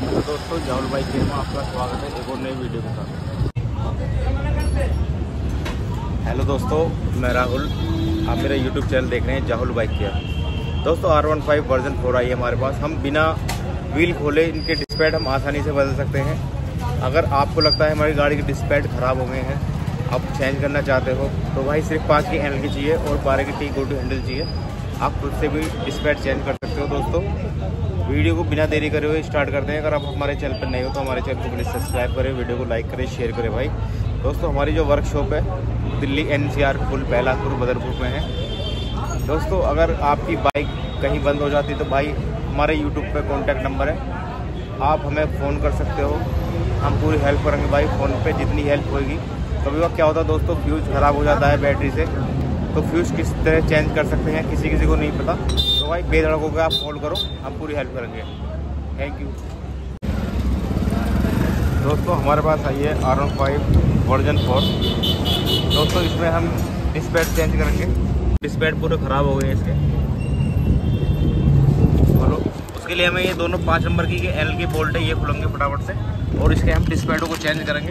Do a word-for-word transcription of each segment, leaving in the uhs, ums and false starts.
तो दोस्तों जाहुल bike care में आपका स्वागत है एक और नई वीडियो के साथ। हेलो दोस्तों, मैं राहुल, आप मेरा यूट्यूब चैनल देख रहे हैं जाहुल बाइक केयर। दोस्तों R one five version four आई है हमारे पास। हम बिना व्हील खोले इनके डिस्पैड हम आसानी से बदल सकते हैं। अगर आपको लगता है हमारी गाड़ी के डिस्पैड ख़राब हो गए हैं, आप चेंज करना चाहते हो, तो भाई सिर्फ पाँच की एल की चाहिए और बारह की टी गोटू हैंडल चाहिए। आप खुद से भी डिस्पैड चेंज कर सकते हो। दोस्तों वीडियो को बिना देरी करे हुए स्टार्ट करते हैं। अगर आप हमारे चैनल पर नए हो तो हमारे चैनल को प्लीज़ सब्सक्राइब करें, वीडियो को लाइक करें, शेयर करें भाई। दोस्तों हमारी जो वर्कशॉप है Delhi N C R Pul Belapur Badarpur में है। दोस्तों अगर आपकी बाइक कहीं बंद हो जाती तो भाई हमारे यूट्यूब पे कॉन्टैक्ट नंबर है, आप हमें फ़ोन कर सकते हो, हम पूरी हेल्प करेंगे भाई। फ़ोन पे जितनी हेल्प होगी। कभी वक्त क्या होता है दोस्तों, फ्यूज़ ख़राब हो जाता है बैटरी से, तो फ्यूज़ किस तरह चेंज कर सकते हैं किसी किसी को नहीं पता। तो भाई बेधड़क होकर आप कॉल करो, हम पूरी हेल्प करेंगे। Thank you. दोस्तों हमारे पास आई है R one five version four. दोस्तों इसमें हम डिस्पैड चेंज करेंगे। डिस्पैड पूरे ख़राब हो गए हैं इसके। बोलो उसके लिए हमें ये दोनों पाँच नंबर की एल के बोल्ट है, ये खुलेंगे फटाफट से और इसके हम डिस्पैडों को चेंज करेंगे।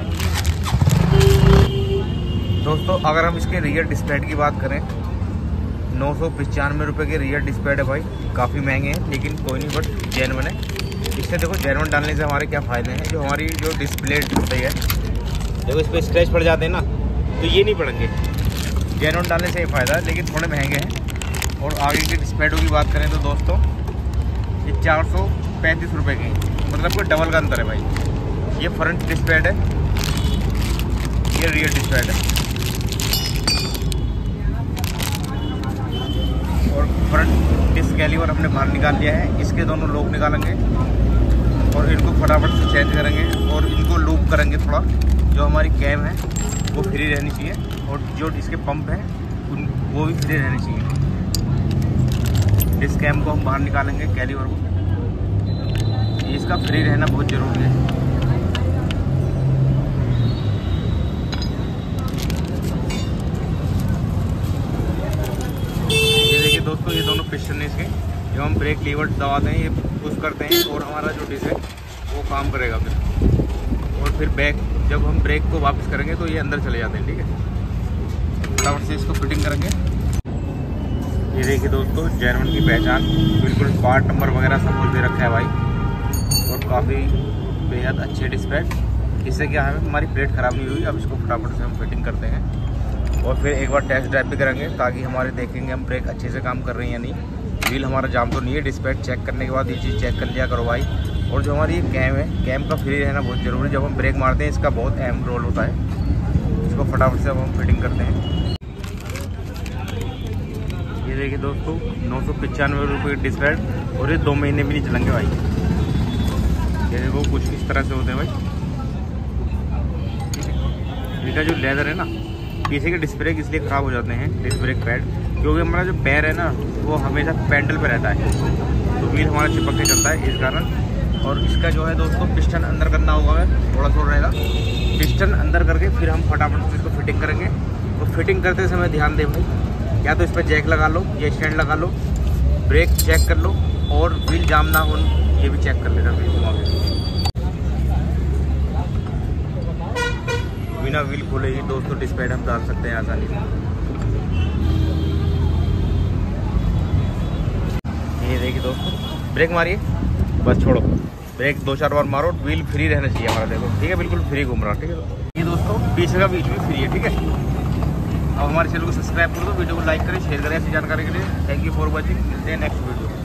दोस्तों अगर हम इसके रियर डिस्पैड की बात करें, नौ सौ पचानवे रुपये के रियर डिस्पैड है भाई। काफ़ी महंगे हैं लेकिन कोई नहीं, बट जेनवन है। इससे देखो जेनवन डालने से हमारे क्या फ़ायदे हैं। जो हमारी जो डिस्प्ले डिस्प्ले है देखो, इस पर स्क्रैच पड़ जाते हैं ना, तो ये नहीं पड़ेंगे। जेनवन डालने से ये फ़ायदा है, लेकिन थोड़े महंगे हैं। और आगे के डिस्पैडों की बात करें तो दोस्तों ये चार सौ पैंतीस रुपये की, मतलब कोई डबल का अंतर है भाई। ये फ्रंट डिस्पैड है, ये रियर डिस्पैड है। और फ्रंट डिस्क कैलिवर हमने बाहर निकाल लिया है। इसके दोनों लॉक निकालेंगे और इनको फटाफट से चेंज करेंगे और इनको लूप करेंगे थोड़ा। जो हमारी कैम है वो फ्री रहनी चाहिए और जो इसके पंप हैं उन वो भी फ्री रहनी चाहिए। इस कैम को हम बाहर निकालेंगे, कैलिवर को। इसका फ्री रहना बहुत ज़रूरी है। दोस्तों ये दोनों पिस्टन है इसके, जब हम ब्रेक लीवर दबाते हैं ये पुश करते हैं और हमारा जो डिस्क है वो काम करेगा फिर। और फिर बैक जब हम ब्रेक को वापस करेंगे तो ये अंदर चले जाते हैं। ठीक है, फटाफट से इसको फिटिंग करेंगे। ये देखिए दोस्तों जेनवन की पहचान, बिल्कुल पार्ट नंबर वगैरह सब कुछ दे रखा है भाई। और काफ़ी बेहद अच्छे डिस्पैच। इससे क्या है हमारी प्लेट ख़राब नहीं हुई। अब इसको फटाफट से हम फिटिंग करते हैं और फिर एक बार टेस्ट ड्राइव भी करेंगे, ताकि हमारे देखेंगे हम ब्रेक अच्छे से काम कर रही हैं या नहीं, व्हील हमारा जाम तो नहीं है। डिस्पैच चेक करने के बाद ये चीज़ चेक कर लिया करो भाई। और जो हमारी ये कैम है, कैम का फ्री रहना बहुत ज़रूरी है। जब हम ब्रेक मारते हैं इसका बहुत अहम रोल होता है। इसको फटाफट से अब हम फिटिंग करते हैं। ये देखिए दोस्तों नौ सौ पचानवे रुपये की डिस्पैच और ये दो महीने भी नहीं चलेंगे भाई। ये देखो कुछ इस तरह से होते हैं भाई। इनका जो लेदर है ना, पीछे के डिस्क ब्रेक इसलिए ख़राब हो जाते हैं, डिस्क ब्रेक पैड, क्योंकि हमारा जो पैर है ना वो हमेशा पैडल पे रहता है, तो व्हील हमारा चिपक के चलता है इस कारण। और इसका जो है दोस्तों पिस्टन अंदर करना होगा, थोड़ा थोड़ा रहेगा। पिस्टन अंदर करके फिर हम फटाफट से इसको फिटिंग करेंगे। तो फिटिंग करते समय ध्यान दें भाई, या तो इस पर जैक लगा लो या स्टैंड लगा लो, ब्रेक चेक कर लो और व्हील जाम ना हो ये भी चेक कर लेना व्हील घुमा के। बिना व्हील खोले ही दोस्तों डिस्पैड हम डाल सकते हैं आसानी से। ये देखिए दोस्तों ब्रेक मारिए, बस छोड़ो, ब्रेक दो चार बार मारो, व्हील फ्री रहना चाहिए हमारा। देखो ठीक है, बिल्कुल फ्री घूम रहा। ठीक है, ये दोस्तों पीछे का बीच भी फ्री है। ठीक है, अब हमारे चैनल को सब्सक्राइब कर दो, वीडियो को लाइक करें, शेयर करें ऐसी जानकारी के लिए। थैंक यू फॉर वॉचिंग, मिलते हैं नेक्स्ट वीडियो।